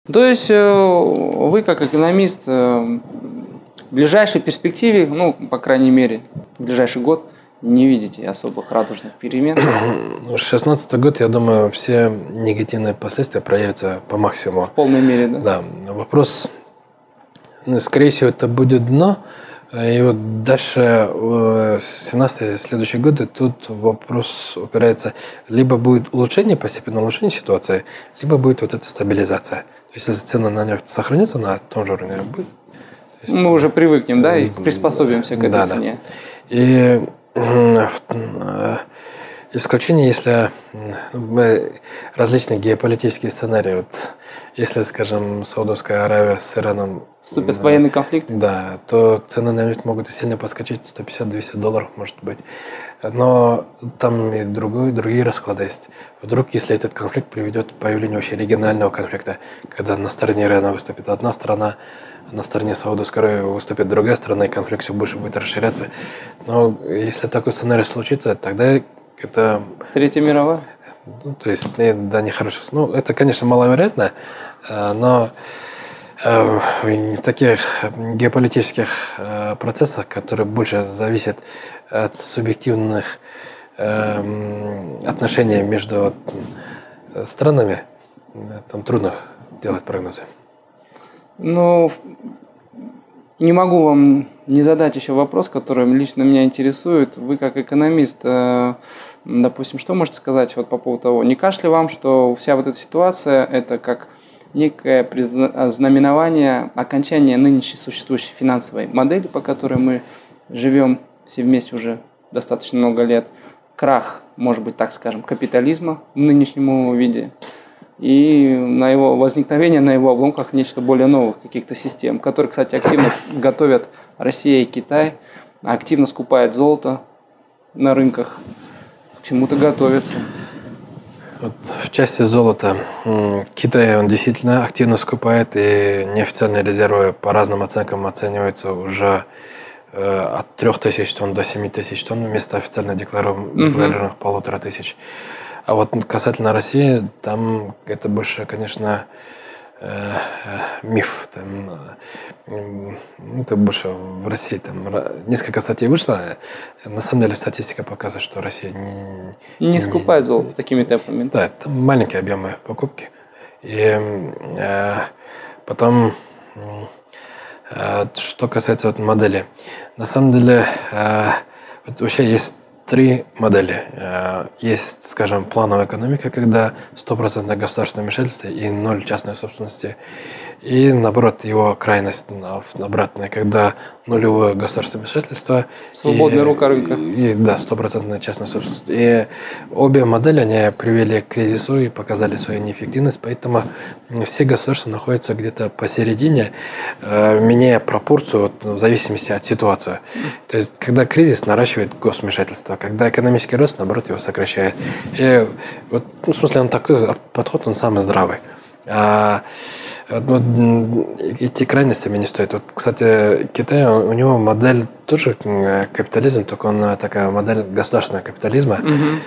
То есть вы как экономист в ближайшей перспективе, ну, по крайней мере, в ближайший год не видите особых радужных перемен? 2016 год, я думаю, все негативные последствия проявятся по максимуму. В полной мере, да? Да. Вопрос, скорее всего, это будет дно. И вот дальше, 17-й следующие годы, тут вопрос упирается, либо будет улучшение, постепенное улучшение ситуации, либо будет вот эта стабилизация. То есть, если цены на нефть сохранятся на том же уровне, будет. Есть, мы уже привыкнем, да, и приспособимся к этой цене. И исключение, если различные геополитические сценарии, вот, если, скажем, Саудовская Аравия с Ираном вступит в военный конфликт, да, то цены на нефть могут сильно подскочить, $150-200 может быть. Но там и другие расклады есть. Вдруг, если этот конфликт приведет к появлению вообще регионального конфликта, когда на стороне Ирана выступит одна страна, на стороне Саудовской Аравии выступит другая страна, и конфликт все больше будет расширяться. Но если такой сценарий случится, тогда это... Третья мировая? То есть, да, нехорошо. Ну, это, конечно, маловероятно, но в таких геополитических процессах, которые больше зависят от субъективных отношений между странами, там трудно делать прогнозы. Ну, не могу вам не задать еще вопрос, который лично меня интересует. Вы как экономист, допустим, что можете сказать вот по поводу того, не кажется ли вам, что вся вот эта ситуация – это как некое знаменование окончания нынешней существующей финансовой модели, по которой мы живем все вместе уже достаточно много лет, крах, может быть, так скажем, капитализма в нынешнем виде, и на его возникновение, на его обломках нечто более новых каких-то систем, которые, кстати, активно готовят Россия и Китай, активно скупают золото на рынках, к чему-то готовятся. Вот в части золота Китай, он действительно активно скупает, и неофициальные резервы по разным оценкам оцениваются уже от 3000 тонн до 7000 тонн вместо официально декларированных 1500. А вот касательно России, там это больше, конечно, миф. Там, это больше в России. Там несколько статей вышло. На самом деле статистика показывает, что Россия не скупает золото такими темпами. Да, там маленькие объемы покупки. И потом, что касается вот модели. На самом деле, вот вообще есть три модели. Есть, скажем, плановая экономика, когда 100% государственное вмешательство и 0 частной собственности. И, наоборот, его крайность обратная, когда нулевое государственное вмешательство. Свободная рука рынка. И, да, 100% частная собственность. И обе модели, они привели к кризису и показали свою неэффективность, поэтому все государства находятся где-то посередине, меняя пропорцию вот, в зависимости от ситуации. То есть, когда кризис наращивает госвмешательство, когда экономический рост, наоборот, его сокращает. И вот, в смысле, он такой подход, он самый здравый. Вот, эти крайностями не стоит. Вот, кстати, Китай, у него модель тоже капитализм, только он такая модель государственного капитализма.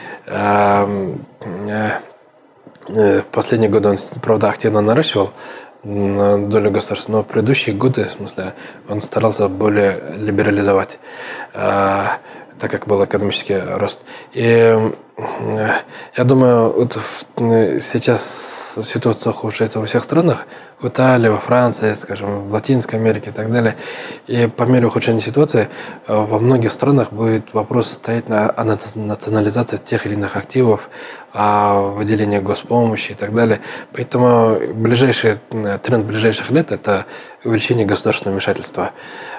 Последние годы он, правда, активно наращивал долю государства, но в предыдущие годы, в смысле, он старался более либерализовать, так как был экономический рост. И я думаю, вот сейчас ситуация ухудшается во всех странах, в Италии, во Франции, скажем, в Латинской Америке и так далее. И по мере ухудшения ситуации во многих странах будет вопрос стоять о национализации тех или иных активов, о выделении госпомощи и так далее. Поэтому тренд ближайших лет – это увеличение государственного вмешательства.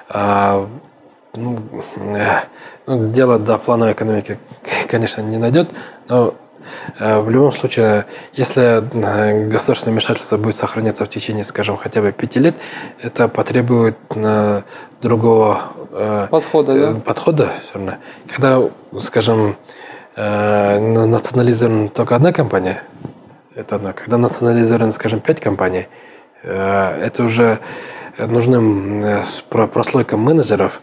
Дело до плановой экономики, конечно, не найдет, но в любом случае, если государственное вмешательство будет сохраняться в течение, скажем, хотя бы 5 лет, это потребует другого подхода все равно. Когда, скажем, национализирована только одна компания, это одно. Когда национализировано, скажем, 5 компаний, это уже нужным прослойкам менеджеров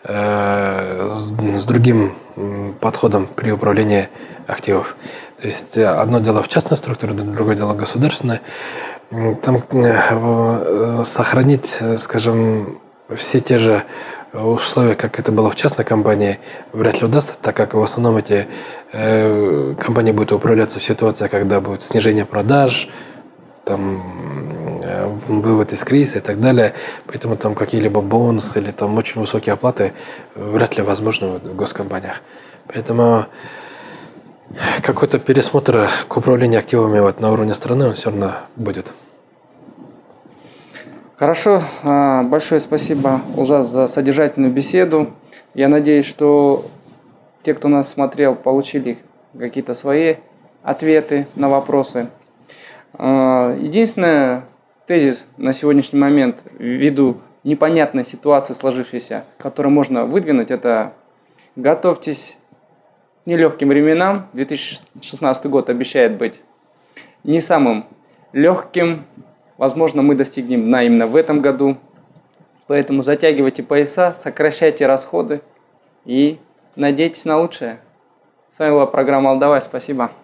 с другим подходом при управлении активов. То есть одно дело в частной структуре, другое дело государственное. Там сохранить, скажем, все те же условия, как это было в частной компании, вряд ли удастся, так как в основном эти компании будут управляться в ситуации, когда будет снижение продаж, там, вывод из кризиса и так далее. Поэтому там какие-либо бонусы или там очень высокие оплаты вряд ли возможны в госкомпаниях. Поэтому какой-то пересмотр к управлению активами на уровне страны он все равно будет. Хорошо, большое спасибо, Ужас, за содержательную беседу. Я надеюсь, что те, кто нас смотрел, получили какие-то свои ответы на вопросы. Единственный тезис на сегодняшний момент, ввиду непонятной ситуации сложившейся, которую можно выдвинуть, это готовьтесь к нелегким временам. 2016 год обещает быть не самым легким. Возможно, мы достигнем дна именно в этом году. Поэтому затягивайте пояса, сокращайте расходы и надейтесь на лучшее. С вами была программа «Алдавай». Спасибо.